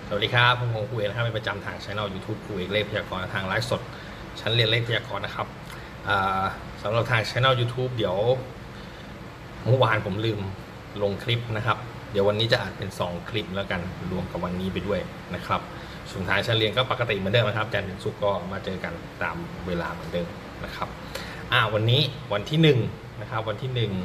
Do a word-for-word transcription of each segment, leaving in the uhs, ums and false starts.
สวัสดีครับผมคงครูเอกนะครับเป็นประจำทางช่อง ยูทูบ ครูเอกเลขพยากรณ์ทางไลฟ์สดชั้นเรียนเลขพยากรณ์นะครับสำหรับทางช่อง ยูทูบ เดี๋ยวเมื่อวานผมลืมลงคลิปนะครับเดี๋ยววันนี้จะอาจเป็นสองคลิปแล้วกันรวมกับวันนี้ไปด้วยนะครับส่วนทางชั้นเรียนก็ปกติเหมือนเดิมนะครับจันทร์ถึงศุกร์ก็มาเจอกันตามเวลาเหมือนเดิมนะครับอ่าวันนี้วันที่หนึ่งนะครับวันที่หนึ่ง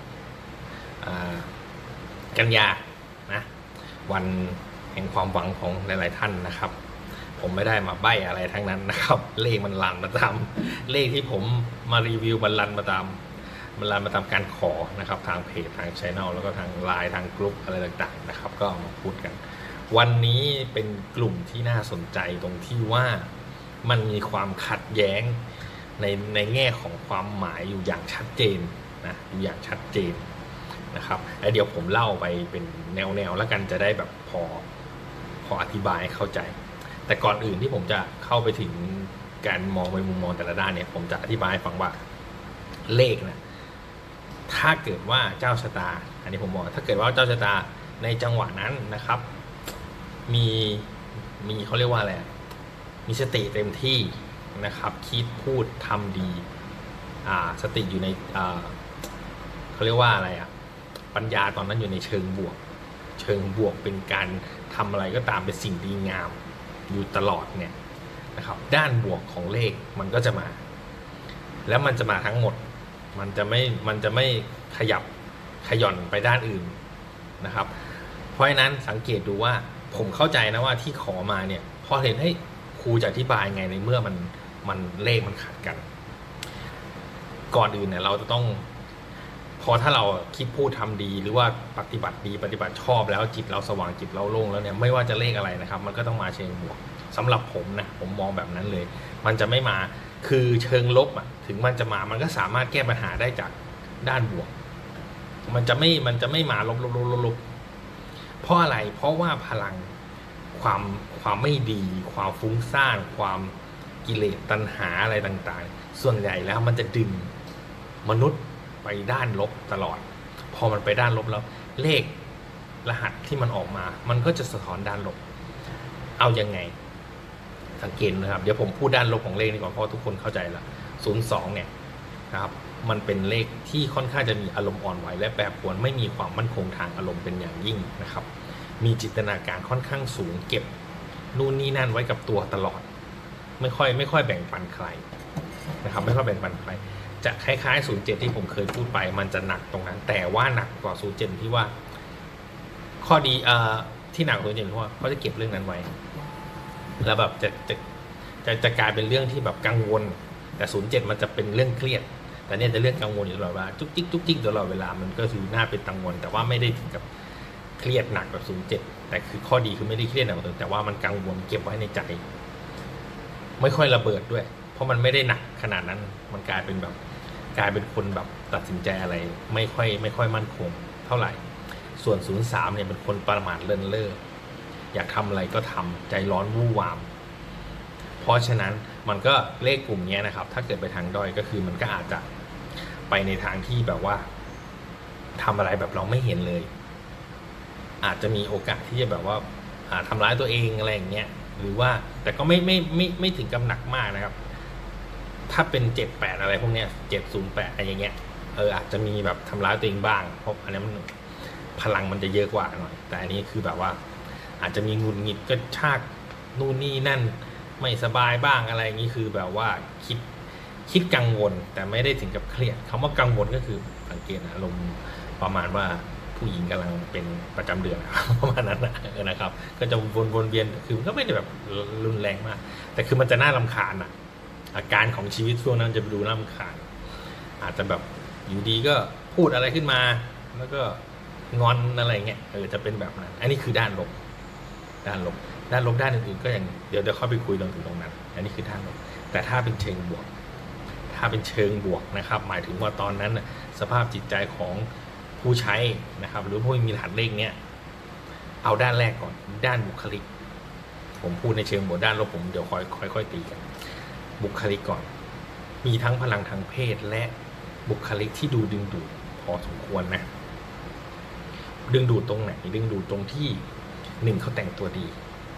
กันยานะวันแห่งความหวังของหลายๆท่านนะครับผมไม่ได้มาใบ้อะไรทั้งนั้นนะครับเลขมันลันมาตามเลขที่ผมมารีวิวมันลันมาตามมันลันมาตามการขอนะครับทางเพจทางช่องแล้วก็ทางไลน์ทางกลุ่มอะไรต่างๆนะครับก็มาพูดกันวันนี้เป็นกลุ่มที่น่าสนใจตรงที่ว่ามันมีความขัดแย้งในในแง่ของความหมายอยู่อย่างชัดเจนนะอยู่อย่างชัดเจนนะครับแล้วเดี๋ยวผมเล่าไปเป็นแนวๆแล้วกันจะได้แบบพอพออธิบายให้เข้าใจแต่ก่อนอื่นที่ผมจะเข้าไปถึงการมองในมุมมองแต่ละด้านเนี่ยผมจะอธิบายให้ฟังว่าเลขนะถ้าเกิดว่าเจ้าชะตาอันนี้ผมบอกถ้าเกิดว่าเจ้าชะตาในจังหวะนั้นนะครับมีมีเขาเรียกว่าอะไรมีสติเต็มที่นะครับคิดพูดทำดีอ่าสติอยู่ในอ่าเขาเรียกว่าอะไรอ่ะปัญญาตอนนั้นอยู่ในเชิงบวกเชิงบวกเป็นการทำอะไรก็ตามเป็นสิ่งดีงามอยู่ตลอดเนี่ยนะครับด้านบวกของเลขมันก็จะมาแล้วมันจะมาทั้งหมดมันจะไม่มันจะไม่ขยับขย่อนไปด้านอื่นนะครับเพราะฉะนั้นสังเกตดูว่าผมเข้าใจนะว่าที่ขอมาเนี่ยพอเห็นให้ครูจะอธิบายไงในเมื่อมันมันเลขมันขัดกันก่อนอื่นเนี่ยเราจะต้องพอถ้าเราคิดพูดทำดีหรือว่าปฏิบัติดีปฏิบัติชอบแล้วจิตเราสว่างจิตเราโล่งแล้วเนี่ยไม่ว่าจะเลขอะไรนะครับมันก็ต้องมาเชิงบวกสำหรับผมนะผมมองแบบนั้นเลยมันจะไม่มาคือเชิงลบอ่ะถึงมันจะมามันก็สามารถแก้ปัญหาได้จากด้านบวกมันจะไม่มันจะไม่มาลบลบลบลบลบเพราะอะไรเพราะว่าพลังความความไม่ดีความฟุ้งซ่านความกิเลสตัณหาอะไรต่างๆส่วนใหญ่แล้วมันจะดึงมนุษย์ไปด้านลบตลอดพอมันไปด้านลบแล้วเลขรหัสที่มันออกมามันก็จะสะท้อนด้านลบเอายังไงสังเกตนะครับเดี๋ยวผมพูดด้านลบของเลขนี่ก่อนเพราะทุกคนเข้าใจละศูนย์สองเนี่ยนะครับมันเป็นเลขที่ค่อนข้างจะมีอารมณ์อ่อนไหวและแปรปรวนไม่มีความมั่นคงทางอารมณ์เป็นอย่างยิ่งนะครับมีจินตนาการค่อนข้างสูงเก็บนู่นนี่นั่นไว้กับตัวตลอดไม่ค่อยไม่ค่อยแบ่งปันใครนะครับไม่ค่อยแบ่งปันใครจะคล้ายๆศูนย์เจ็ดที่ผมเคยพูดไปมันจะหนักตรงนั้นแต่ว่าหนักกว่าศูนย์เจ็ดที่ว่าข้อดีเอ่อที่หนักกว่าศูนย์เจ็ดเพราะว่าเขาจะเก็บเรื่องนั้นไว้แล้วแบบจะจะจะจะกลายเป็นเรื่องที่แบบกังวลแต่ศูนย์เจ็ดมันจะเป็นเรื่องเครียดแต่เนี่ยจะเรื่องกังวลอยู่ตลอดเวลาจุกจิกจุกจิกตลอดเวลามันก็คือน่าเป็นกังวลแต่ว่าไม่ได้ถึงกับเครียดหนักแบบศูนย์เจ็ดแต่คือข้อดีคือไม่ได้เครียดหนักแต่ว่ามันกังวลเก็บไว้ในใจไม่ค่อยระเบิดด้วยเพราะมันไม่ได้หนักขนาดนั้นมันกลายเป็นแบบกลายเป็นคนแบบตัดสินใจอะไรไม่ค่อยไม่ค่อยมั่นคงเท่าไหร่ส่วนศูนย์สามเนี่ยเป็นคนประมาทเลินเล่ออยากทำอะไรก็ทำใจร้อนวู่วามเพราะฉะนั้นมันก็เลขกลุ่มนี้นะครับถ้าเกิดไปทางด้อยก็คือมันก็อาจจะไปในทางที่แบบว่าทำอะไรแบบเราไม่เห็นเลยอาจจะมีโอกาสที่จะแบบว่าทำร้ายตัวเองอะไรอย่างเงี้ยหรือว่าแต่ก็ไม่ไม่ไม่ไม่ถึงกับหนักมากนะครับถ้าเป็นเจ็ดแปดอะไรพวกเนี้ยเจ็ดศูนย์แปดอะไรอย่างเงี้ยเอออาจจะมีแบบทำร้ายตัวเองบ้างเพราะอันนี้มันพลังมันจะเยอะกว่าหน่อยแต่อันนี้คือแบบว่าอาจจะมีงุนงิดก็ชากนู่นนี่นั่นไม่สบายบ้างอะไรอย่างนี้คือแบบว่าคิดคิดกังวลแต่ไม่ได้ถึงกับเครียดคำว่ากังวลก็คือสังเกตอารมณ์ประมาณว่าผู้หญิงกำลังเป็นประจำเดือนประมาณนั้นนะครับก็จะวนวนเวียนคือมันก็ไม่ได้แบบรุนแรงมากแต่คือมันจะน่ารำคาญอ่ะอาการของชีวิตช่วงนั้นจะดูน่ารำคาญอาจจะแบบอยู่ดีก็พูดอะไรขึ้นมาแล้วก็งอนอะไรเงี้ยเออจะเป็นแบบนั้นอันนี้คือด้านลบด้านลบด้านลบด้านอื่นๆก็อย่างเดี๋ยวเดี๋ยวเข้าไปคุยเรื่องถึงตรงนั้นอันนี้คือด้านลบแต่ถ้าเป็นเชิงบวกถ้าเป็นเชิงบวกนะครับหมายถึงว่าตอนนั้นสภาพจิตใจของผู้ใช้นะครับหรือผู้มีรหัสเลขเนี้ยเอาด้านแรกก่อนด้านบุคลิกผมพูดในเชิงบวกด้านลบผมเดี๋ยวค่อยค่อยๆตีกันบุคลิกก่อนมีทั้งพลังทางเพศและบุคลิกที่ดูดึงดูดพอสมควรนะดึงดูดตรงไหนดึงดูดตรงที่หนึ่งเขาแต่งตัวดี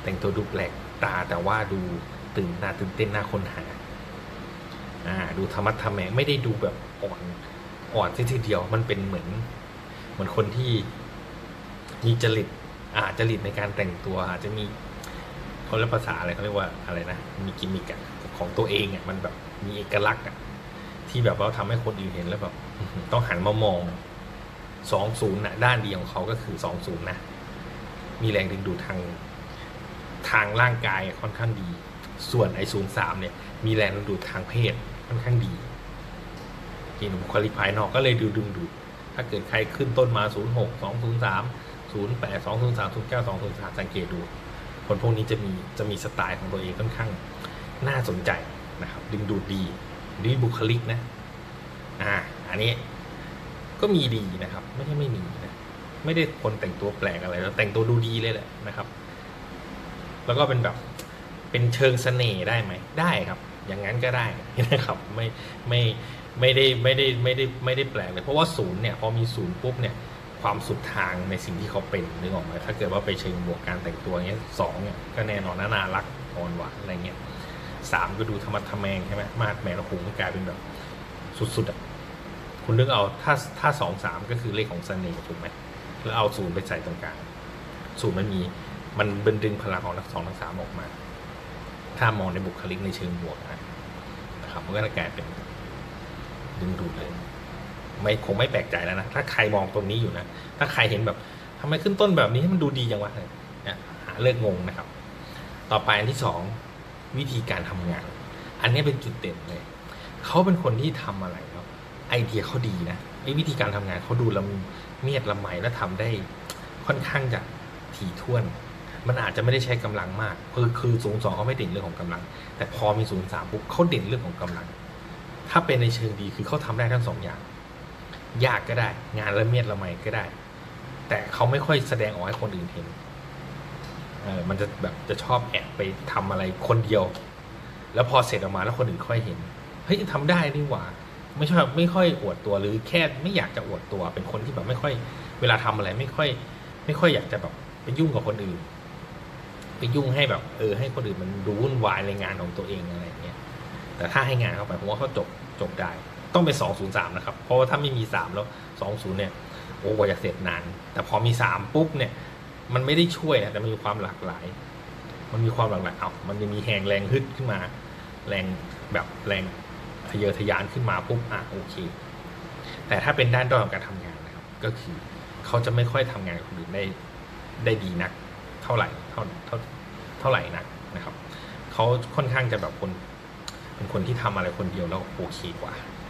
แต่งตัวดูแปลกตาแต่ว่าดูตื่นน่าตื่นเต้นน่าค้นหาอ่าดูธรรมะทแมงไม่ได้ดูแบบอ่อนอ่อนทีเดียวมันเป็นเหมือนเหมือนคนที่มีจริตอาจริตในการแต่งตัวอาจจะมีเขาเรียกภาษาอะไรเขาเรียกว่าอะไรนะมีกิมมิคของตัวเองอ่ะมันแบบมีเอกลักษณ์อ่ะที่แบบว่าทำให้คนอื่นเห็นแล้วแบบต้องหันมามองสองศูนย์นะด้านดีของเขาก็คือสองศูนย์นะมีแรงดึงดูดทางทางร่างกายค่อนข้างดีส่วนไอศูนย์สามเนี่ยมีแรงดึงดูดทางเพศค่อนข้างดีกินบุคลิกภายนอกก็เลยดูดึงดูดถ้าเกิดใครขึ้นต้นมาศูนย์หก สองศูนย์สาม ศูนย์แปด สองศูนย์สาม ศูนย์เก้า สองศูนย์สามสังเกตดูคนพวกนี้จะมีจะมีสไตล์ของตัวเองค่อนข้างน่าสนใจนะครับดึงดูดดีด้วยบุคลิกนะอ่าอันนี้ก็มีดีนะครับไม่ใช่ไม่มีนะไม่ได้คนแต่งตัวแปลกอะไรแล้วแต่งตัวดูดีเลยแหละนะครับแล้วก็เป็นแบบเป็นเชิงเสน่ห์ได้ไหมได้ครับอย่างนั้นก็ได้นะครับไม่ไม่ไม่ได้ไม่ได้ไม่ได้ไม่ได้แปลกเลยเพราะว่าศูนย์เนี่ยพอมีศูนย์ปุ๊บเนี่ยความสุดทางในสิ่งที่เขาเป็นนึกออกไหมถ้าเกิดว่าไปเชิงบวกการแต่งตัวเงี้ยสองเนี่ยก็แน่นอนน่ารักอ่อนหวานอะไรเงี้ยสามก็ดูธรรมะทแมงใช่ไหมมาดแมนโอ้โหกลายเป็นแบบสุดๆอ่ะคุณนึกเอาถ้าถ้าสองสามก็คือเลขของเสน่ห์ถูกไหมแล้วเอาศูนย์ไปใส่ตรงกลางศูนย์มันมีมันเบนดึงพลังของทั้งสองทั้งสามออกมาถ้ามองในบุคลิกในเชิงบวกนะครับมันก็จะกลายเป็นดึงดูดเลยไม่คงไม่แปลกใจแล้วนะถ้าใครมองตรงนี้อยู่นะถ้าใครเห็นแบบทำไมขึ้นต้นแบบนี้ให้มันดูดีจังวะเนี่ยหาเลิกงงนะครับต่อไปอันที่สองวิธีการทำงานอันนี้เป็นจุดเด่นเลยเขาเป็นคนที่ทำอะไรครับไอเดียเขาดีนะไอวิธีการทำงานเขาดูละเมียดละไมและทำได้ค่อนข้างจะถี่ถ้วนมันอาจจะไม่ได้ใช้กำลังมากคือคือศูนย์สองเขาไม่เด่นเรื่องของกำลังแต่พอมีศูนย์สามปุ๊บเขาเด่นเรื่องของกำลังถ้าเป็นในเชิงดีคือเขาทำได้ทั้งสองอย่างยากก็ได้งานละเมียดละไมก็ได้แต่เขาไม่ค่อยแสดงออกให้คนอื่นเห็นเออมันจะแบบจะชอบแอบไปทำอะไรคนเดียวแล้วพอเสร็จออกมาแล้วคนอื่นค่อยเห็นเฮ้ยทำได้นี่หว่าไม่ชอบไม่ค่อยอวดตัวหรือแค่ไม่อยากจะอวดตัวเป็นคนที่แบบไม่ค่อยเวลาทำอะไรไม่ค่อยไม่ค่อยอยากจะแบบไปยุ่งกับคนอื่นไปยุ่งให้แบบเออให้คนอื่นมันดูวุ่นวายในงานของตัวเองอะไรอย่างเงี้ยแต่ถ้าให้งานเข้าไปผมว่าเขาจบจบได้ต้องเป็นสองศูนย์สามนะครับเพราะว่าถ้าไม่มีสามแล้วสองศูนย์เนี่ยโอ้กว่าจะเสร็จนานแต่พอมีสามปุ๊บเนี่ยมันไม่ได้ช่วยนะแต่มันมีความหลากหลายมันมีความหลากหลายเอามันจะมีแหงแรงฮึดขึ้นมาแรงแบบแรงทะเยอทะยานขึ้นมาปุ๊บอ่ะโอเคแต่ถ้าเป็นด้านด้อยของการทำงานนะครับก็คือเขาจะไม่ค่อยทำงานกับคนอื่นได้ได้ดีนักเท่าไหร่เท่าเท่าเท่าไหร่นักนะครับเขาค่อนข้างจะแบบคนเป็นคนที่ทำอะไรคนเดียวแล้วโอเคกว่า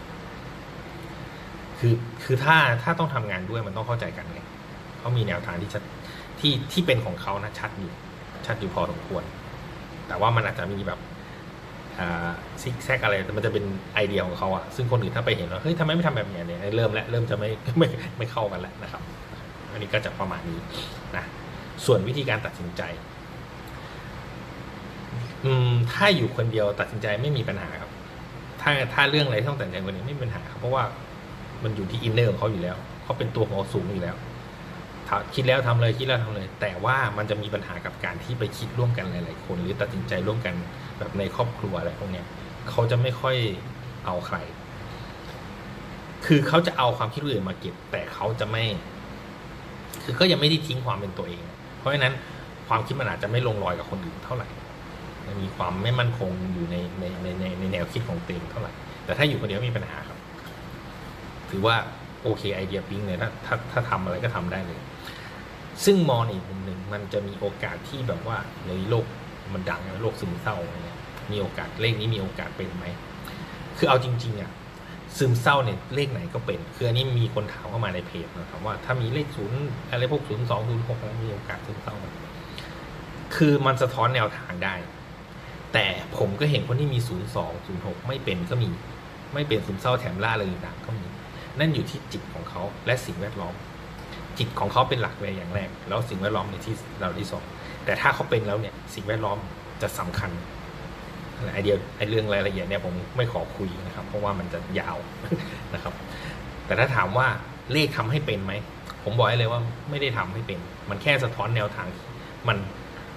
คือคือถ้าถ้าต้องทำงานด้วยมันต้องเข้าใจกันไงเขามีแนวทางที่ชัดที่ที่เป็นของเขานะชัดอยู่ชัดอยู่พอสมควรแต่ว่ามันอาจจะมีแบบซิกแซกอะไรมันจะเป็นไอเดียของเขาอะซึ่งคนอื่นถ้าไปเห็นว่าเฮ้ยทำไมไม่ทำแบบนี้เนี่ยเริ่มแล้วเริ่มจะไม่ไม่ไม่เข้ากันแล้วนะครับอันนี้ก็จะประมาณนี้นะส่วนวิธีการตัดสินใจอืมถ้าอยู่คนเดียวตัดสินใจไม่มีปัญหาครับถ้าถ้าเรื่องอะไรต้องตัดสินใจคนนี้ไม่มีปัญหาครับเพราะว่ามันอยู่ที่อินเนอร์ของเขาอยู่แล้วเขาเป็นตัวของเขาสูงอยู่แล้วคิดแล้วทำเลยคิดแล้วทำเลยแต่ว่ามันจะมีปัญหากับการที่ไปคิดร่วมกันหลายๆคนหรือตัดสินใจร่วมกันแบบในครอบครัวอะไรพวกเนี้ยเขาจะไม่ค่อยเอาใครคือเขาจะเอาความคิดอื่นมาเก็บแต่เขาจะไม่คือก็ยังไม่ได้ทิ้งความเป็นตัวเองเพราะฉะนั้นความคิดมันอาจจะไม่ลงรอยกับคนอื่นเท่าไหร่มีความไม่มั่นคงอยู่ในในในในในแนวคิดของตัวเองเท่าไหร่แต่ถ้าอยู่คนเดียวมีปัญหาครับถือว่าโอเคไอเดียปิ๊งเลยถ้าถ้าถ้าทำอะไรก็ทำได้เลยซึ่งมองอีกมุมหนึ่งมันจะมีโอกาสที่แบบว่าในโลกมันดังนะโลกซึมเศร้าอะไรเงี้ยมีโอกาสเลขนี้มีโอกาสเป็นไหมคือเอาจริงๆอ่ะซึมเศร้าเนี่ยเลขไหนก็เป็นคืออันนี้มีคนถามเข้ามาในเพจนะครับว่าถ้ามีเลขศูนย์อะไรพวกศูนย์สองศูนย์หกแล้วมีโอกาสซึมเศร้าไหมคือมันสะท้อนแนวทางได้แต่ผมก็เห็นคนที่มีศูนย์สองศูนย์หกไม่เป็นก็มีไม่เป็นซึมเศร้าแถมล่าเลยต่างก็มีนั่นอยู่ที่จิตของเขาและสิ่งแวดล้อมจิตของเขาเป็นหลักเลยอย่างแรกแล้วสิ่งแวดล้อมในที่เราที่สองแต่ถ้าเขาเป็นแล้วเนี่ยสิ่งแวดล้อมจะสำคัญไอเดียไอเรื่องรายละเอียดเนี่ยผมไม่ขอคุยนะครับเพราะว่ามันจะยาวนะครับแต่ถ้าถามว่าเลขทำให้เป็นไหมผมบอกเลยว่าไม่ได้ทำให้เป็นมันแค่สะท้อนแนวทางมัน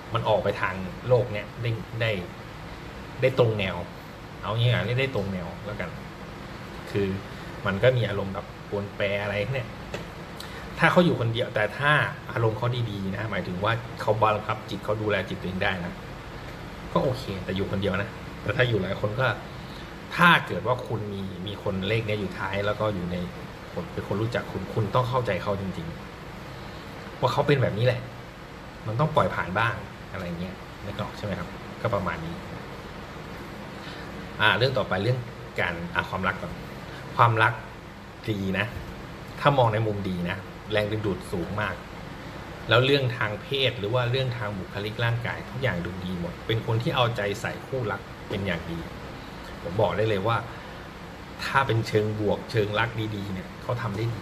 มันออกไปทางโลกเนี้ยได้ได้ได้ตรงแนวเอางี้อ่ะได้ตรงแนวแล้วกัน คือมันก็มีอารมณ์แบบปวนแปรอะไรเนี่ยถ้าเขาอยู่คนเดียวแต่ถ้าอารมณ์เขาดีๆนะหมายถึงว่าเขาบังคับจิตเขาดูแลจิตตัวเองได้นะก็โอเคแต่อยู่คนเดียวนะแต่ถ้าอยู่หลายคนก็ถ้าเกิดว่าคุณมีมีคนเลขเนี้ยอยู่ท้ายแล้วก็อยู่ในคนเป็นคนรู้จักคุณคุณต้องเข้าใจเขาจริงๆว่าเขาเป็นแบบนี้แหละมันต้องปล่อยผ่านบ้างอะไรเงี้ยนึกออกใช่ไหมครับก็ประมาณนี้อ่าเรื่องต่อไปเรื่องการอ่าความรักก่อนความรักดีนะถ้ามองในมุมดีนะแรงดึงดูดสูงมากแล้วเรื่องทางเพศหรือว่าเรื่องทางบุคลิกร่างกายทุกอย่างดูดีหมดเป็นคนที่เอาใจใส่คู่รักเป็นอย่างดีผมบอกได้เลยว่าถ้าเป็นเชิงบวกเชิงรักดีๆเนี่ยเขาทำได้ดี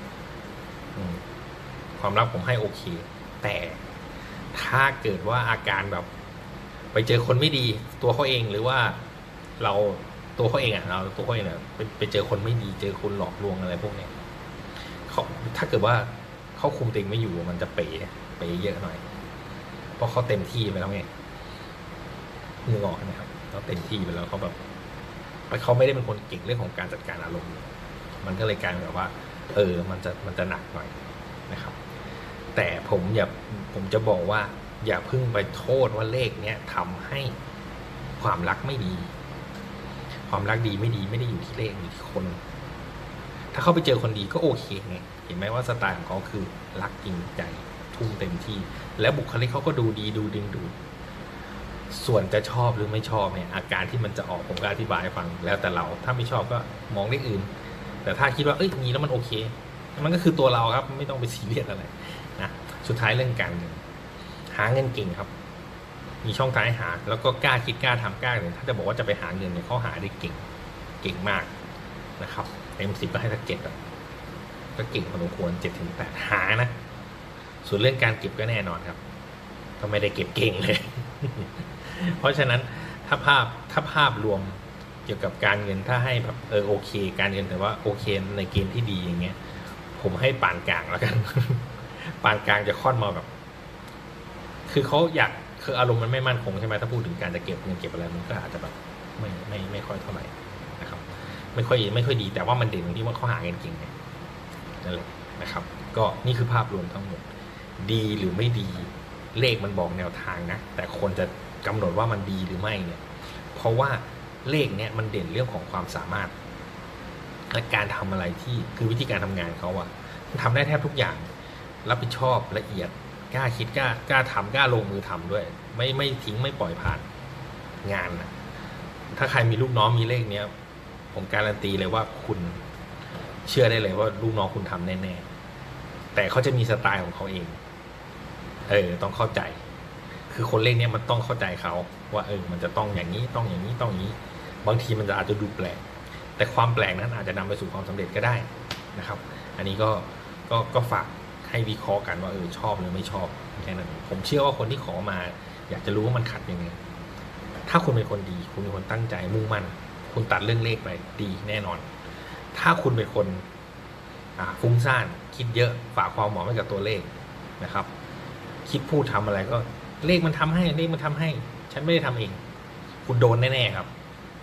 ความรักผมให้โอเคแต่ถ้าเกิดว่าอาการแบบไปเจอคนไม่ดีตัวเขาเองหรือว่าเราตัวเขาเองอ่ะเราตัวเขาเองเนี่ยไปไปเจอคนไม่ดีเจอคนหลอกลวงอะไรพวกเนี้ยเขาถ้าเกิดว่าเขาคุมตัวเองไม่อยู่มันจะเป๋เป๋เยอะหน่อยเพราะเขาเต็มที่ไปแล้วไงนึกออกไหมครับเขาเต็มที่ไปแล้วเขาแบบเขาไม่ได้เป็นคนเก่งเรื่องของการจัดการอารมณ์มันก็เลยกลายเป็นแบบว่าเออมันจะมันจะหนักหน่อยนะครับแต่ผมอย่าผมจะบอกว่าอย่าเพิ่งไปโทษว่าเลขเนี้ยทำให้ความรักไม่ดีความรักดีไม่ดีไม่ได้อยู่ที่เลขอยู่ที่คนถ้าเขาไปเจอคนดีก็โอเคไงเห็นไหมว่าสไตล์ของเขาคือรักจริงใจทุ่มเต็มที่และบุคลิกเขาก็ดูดีดูดึงดูดส่วนจะชอบหรือไม่ชอบเนี่ยอาการที่มันจะออกผมก็อธิบายให้ฟังแล้วแต่เราถ้าไม่ชอบก็มองเลขอื่นแต่ถ้าคิดว่าเอ้ยมีแล้วมันโอเคมันก็คือตัวเราครับไม่ต้องไปซีเรียสอะไรนะสุดท้ายเรื่องการเงินหาเงินเก่งครับมีช่องทางให้หาแล้วก็กล้าคิดกล้าทำกล้าเลยถ้าจะบอกว่าจะไปหาเงินเนี่ยเขาหาได้เก่งเก่งมากนะครับเต็มสิบก็ให้สักเจ็ดก็เก่งพอสมควรเจ็ดถึงแปดหานะส่วนเรื่องการเก็บก็แน่นอนครับก็ไม่ได้เก็บเก่งเลย เพราะฉะนั้นถ้าภาพถ้าภาพรวมเกี่ยวกับการเงินถ้าให้แบบเออโอเคการเงินแต่ว่าโอเคในเกณฑ์ที่ดีอย่างเงี้ยผมให้ปานกลางแล้วกัน ปานกลางจะค่อนมาแบบคือเขาอยากคืออารมณ์มันไม่มั่นคงใช่ไหมถ้าพูดถึงการจะเก็บเงินเก็บอะไรมันก็อาจจะแบบไม่ไม่ไม่ค่อยเท่าไหร่นะครับไม่ค่อยไม่ค่อยดีแต่ว่ามันเด่นตรงที่ว่าเขาหาเงินเก่งนั่นแหละนะครับก็นี่คือภาพรวมทั้งหมดดีหรือไม่ดีเลขมันบอกแนวทางนะแต่คนจะกำหนดว่ามันดีหรือไม่เนี่ยเพราะว่าเลขเนี่ยมันเด่นเรื่องของความสามารถและการทำอะไรที่คือวิธีการทำงานเขาอะทำได้แทบทุกอย่างรับผิดชอบละเอียดกล้าคิดกล้ากล้าทำกล้าลงมือทำด้วยไม่ไม่ทิ้งไม่ปล่อยผ่านงานนะถ้าใครมีลูกน้องมีเลขเนี้ยผมการันตีเลยว่าคุณเชื่อได้เลยว่าลูกน้องคุณทำแน่ๆแต่เขาจะมีสไตล์ของเขาเองเออต้องเข้าใจคือคนเลขเนี้ยมันต้องเข้าใจเขาว่าเออมันจะต้องอย่างนี้ต้องอย่างนี้ต้องอย่างนี้บางทีมันจะอาจจะดูแปลกแต่ความแปลกนั้นอาจจะนำไปสู่ความสำเร็จก็ได้นะครับอันนี้ก็ก็ก็ฝากให้วิเคราะห์กันว่าเออชอบหรือไม่ชอบแค่นั้นผมเชื่อว่าคนที่ขอมาอยากจะรู้ว่ามันขัดยังไงถ้าคุณเป็นคนดีคุณเป็นคนตั้งใจมุ่งมั่นคุณตัดเรื่องเลขไปดีแน่นอนถ้าคุณเป็นคนฟุ้งซ่านคิดเยอะฝากความหวังไว้กับตัวเลขนะครับคิดพูดทำอะไรก็เลขมันทำให้เลขมันทำให้ฉันไม่ได้ทำเองคุณโดนแน่ๆครับ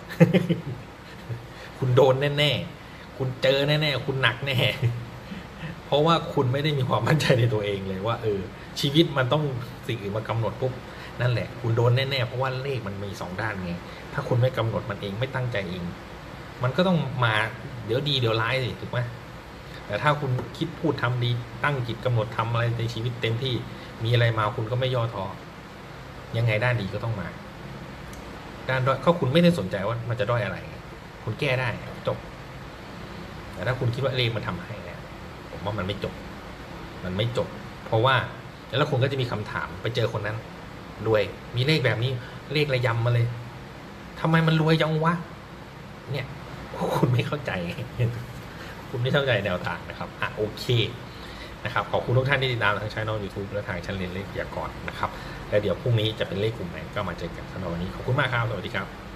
คุณโดนแน่ๆคุณเจอแน่ๆคุณหนักแน่เพราะว่าคุณไม่ได้มีความมั่นใจในตัวเองเลยว่าเออชีวิตมันต้องสิ่งอื่นมากำหนดปุ๊บนั่นแหละคุณโดนแน่ๆเพราะว่าเลขมันมีสองด้านไงถ้าคุณไม่กำหนดมันเองไม่ตั้งใจเองมันก็ต้องมาเดี๋ยวดีเดี๋ยวร้ายสิถูกไหมแต่ถ้าคุณคิดพูดทำดีตั้งจิตกำหนดทำอะไรในชีวิตเต็มที่มีอะไรมาคุณก็ไม่ย่อท้อยังไงด้านดีก็ต้องมาด้านด้อยก็คุณไม่ได้สนใจว่ามันจะด้อยอะไรคุณแก้ได้จบแต่ถ้าคุณคิดว่าเลขมันทำให้เนี่ยผมว่ามันไม่จบมันไม่จบเพราะว่าแล้วคุณก็จะมีคำถามไปเจอคนนั้นรวยมีเลขแบบนี้เลขระยำมาเลยทำไมมันรวยจังวะเนี่ยคุณไม่เข้าใจคุณไม่เข้าใจแนวทางนะครับอ่ะโอเคนะครับขอบคุณทุกท่านที่ติดตามทางช่อง ยูทูบ และทางชั้นเรียนเลขพยากรณ์นะครับแล้วเดี๋ยวพรุ่งนี้จะเป็นเลขกลุ่มไหนก็มาเจอกันสำหรับวันนี้ขอบคุณมากครับสวัสดีครับ